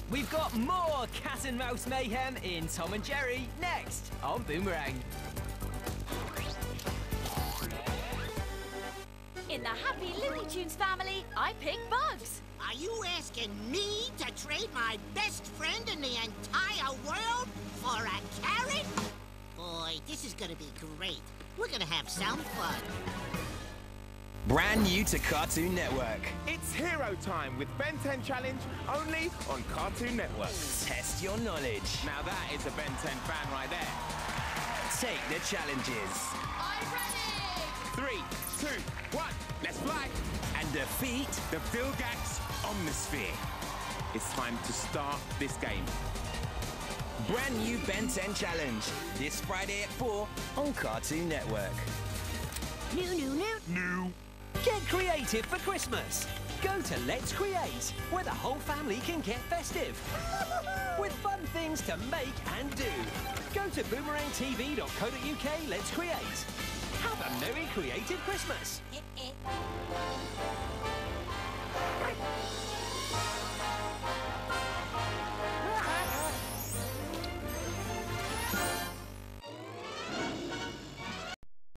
We've got more cat and mouse mayhem in Tom and Jerry next on Boomerang. In the Happy Looney Tunes family, I pick Bugs. Are you asking me to trade my best friend in the entire world for a carrot? Boy, this is gonna be great. We're gonna have some fun. Brand new to Cartoon Network. It's Hero Time with Ben 10 Challenge only on Cartoon Network. Test your knowledge. Now that is a Ben 10 fan right there. Take the challenges. I'm ready! 3, 2, 1, let's fly! And defeat The Vilgax Omnisphere. It's time to start this game. brand new Ben 10 Challenge. This Friday at 4 on Cartoon Network. New. Get creative for Christmas. Go to Let's Create, where the whole family can get festive. With fun things to make and do. Go to boomerangtv.co.uk, Let's Create. Have a merry creative Christmas.